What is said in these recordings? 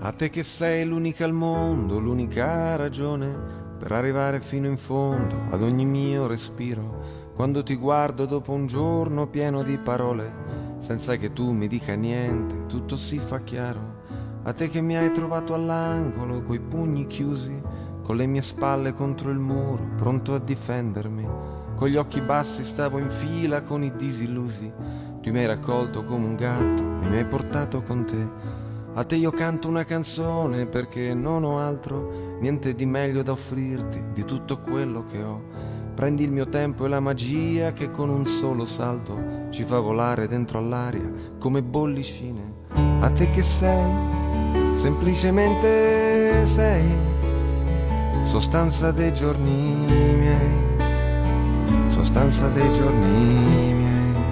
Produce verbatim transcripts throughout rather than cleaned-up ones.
A te che sei l'unica al mondo, l'unica ragione per arrivare fino in fondo ad ogni mio respiro. Quando ti guardo dopo un giorno pieno di parole, senza che tu mi dica niente, tutto si fa chiaro. A te che mi hai trovato all'angolo coi pugni chiusi, con le mie spalle contro il muro, pronto a difendermi. Con gli occhi bassi stavo in fila con i disillusi. Tu mi hai raccolto come un gatto e mi hai portato con te. A te io canto una canzone perché non ho altro, niente di meglio da offrirti di tutto quello che ho. Prendi il mio tempo e la magia che con un solo salto ci fa volare dentro all'aria come bollicine. A te che sei, semplicemente sei, sostanza dei giorni miei, sostanza dei giorni miei.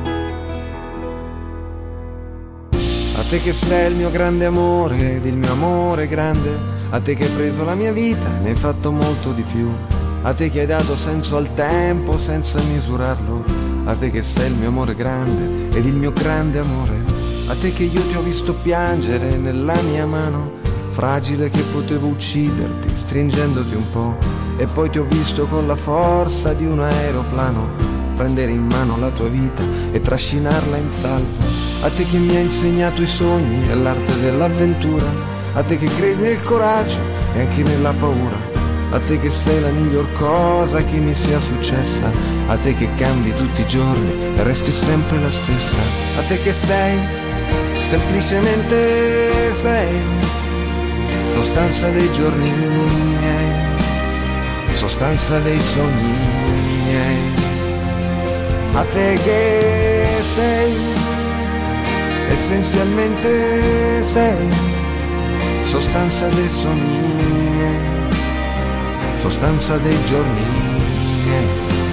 A te che sei il mio grande amore ed il mio amore grande, a te che hai preso la mia vita e ne hai fatto molto di più, a te che hai dato senso al tempo senza misurarlo, a te che sei il mio amore grande ed il mio grande amore, a te che io ti ho visto piangere nella mia mano, fragile che potevo ucciderti stringendoti un po', e poi ti ho visto con la forza di un aeroplano prendere in mano la tua vita e trascinarla in salvo. A te che mi hai insegnato i sogni e l'arte dell'avventura, a te che credi nel coraggio e anche nella paura, a te che sei la miglior cosa che mi sia successa, a te che cambi tutti i giorni e resti sempre la stessa, a te che sei, semplicemente sei, sostanza dei giorni miei, sostanza dei sogni miei. A te che sei, essenzialmente sei, sostanza dei sogni miei, sostanza dei giorni miei.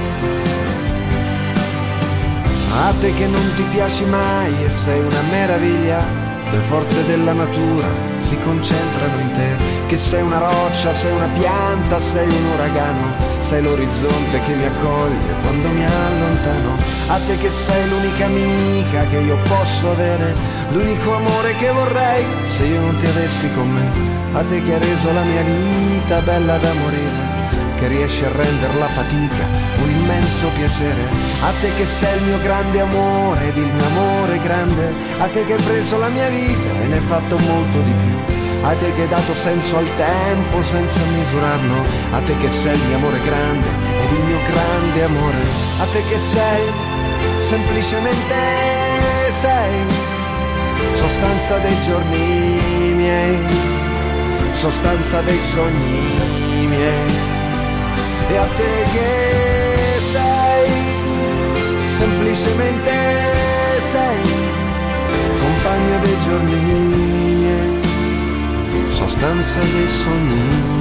A te che non ti piaci mai e sei una meraviglia, le forze della natura si concentrano in te, che sei una roccia, sei una pianta, sei un uragano, sei l'orizzonte che mi accoglie quando mi allontano. A te che sei l'unica amica che io posso avere, l'unico amore che vorrei se io non ti avessi con me. A te che hai reso la mia vita bella da morire, che riesci a rendere la fatica un immenso piacere. A te che sei il mio grande amore ed il mio amore grande, a te che hai preso la mia vita e ne hai fatto molto di più, a te che hai dato senso al tempo senza misurarlo, a te che sei il mio amore grande ed il mio grande amore, a te che sei, semplicemente sei, sostanza dei giorni miei, sostanza dei sogni miei. E a te che sei, semplicemente sei, compagno dei giorni miei, sostanza dei sogni.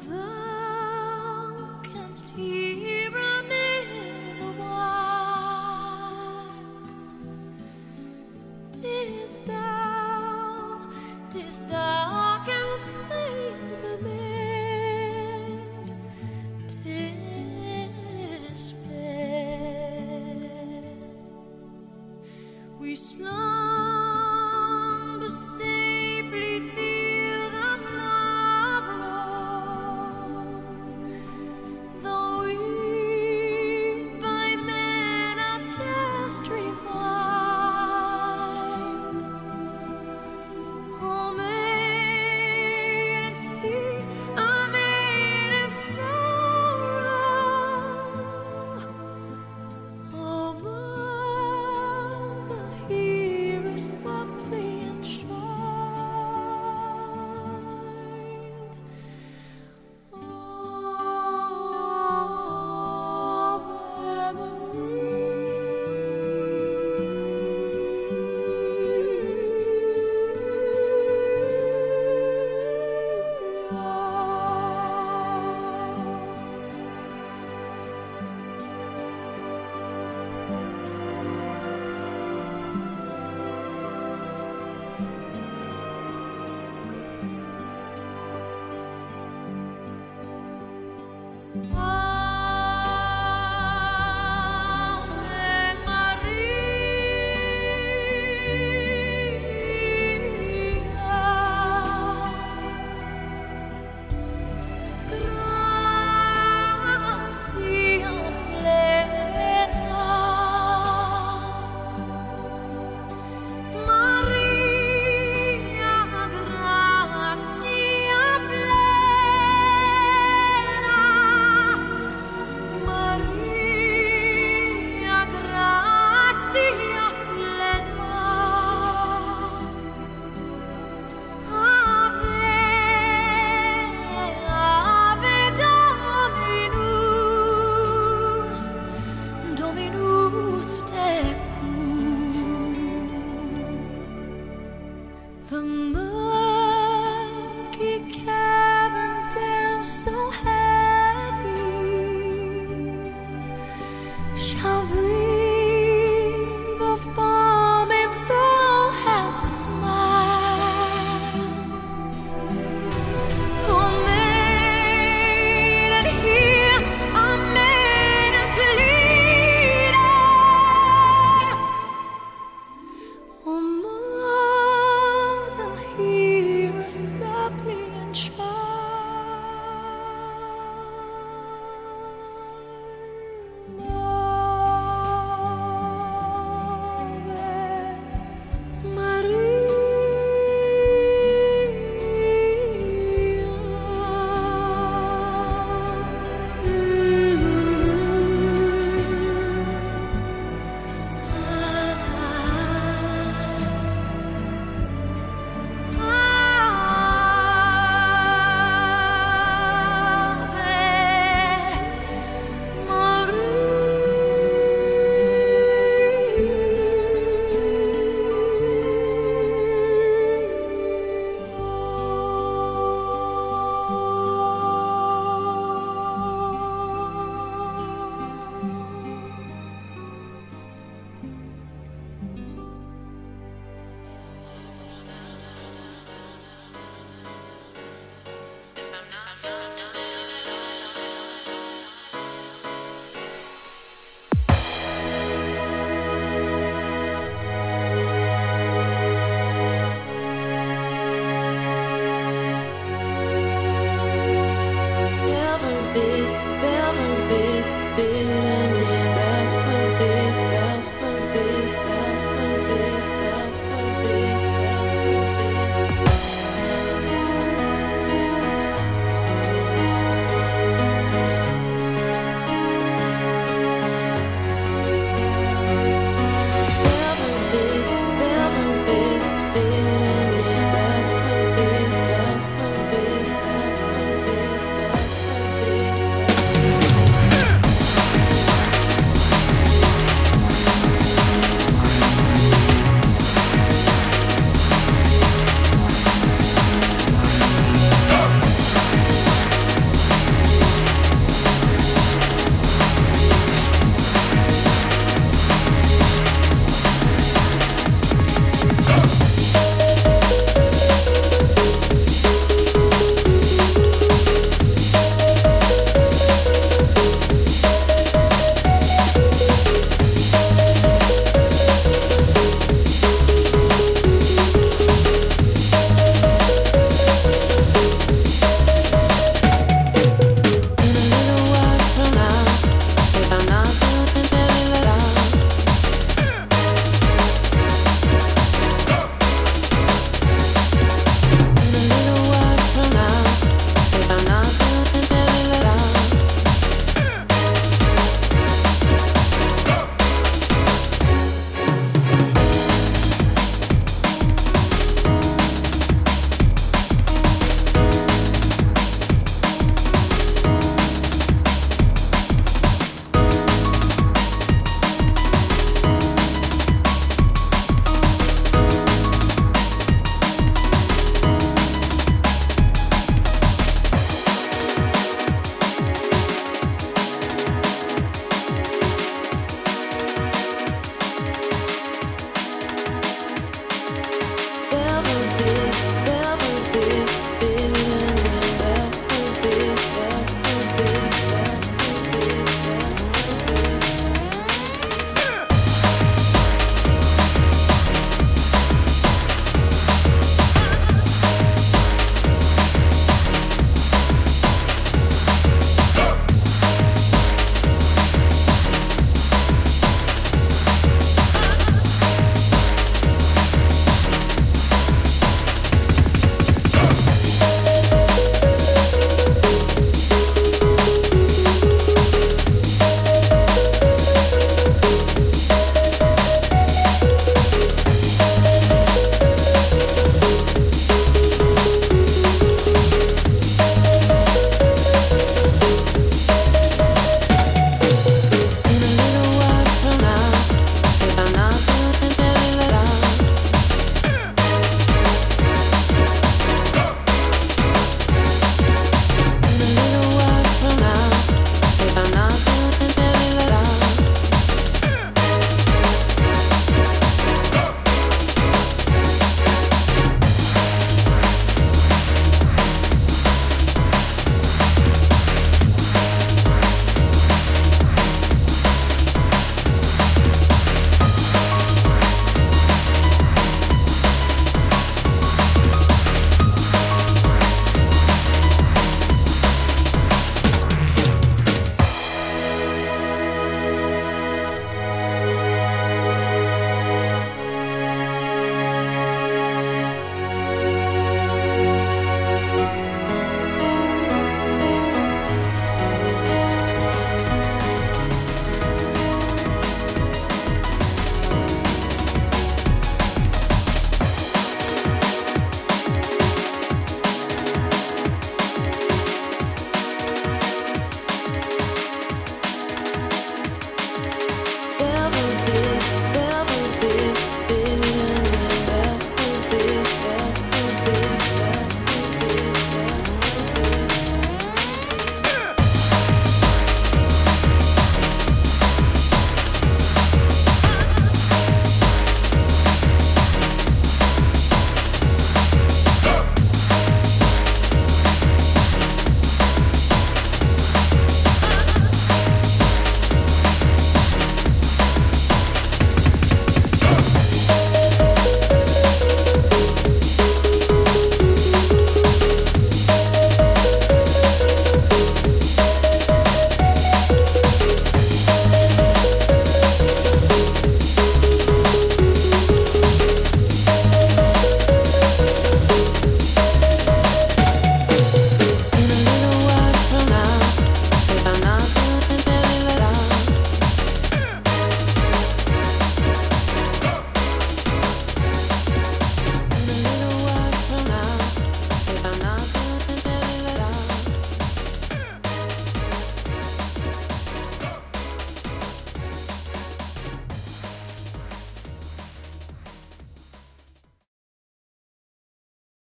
Oh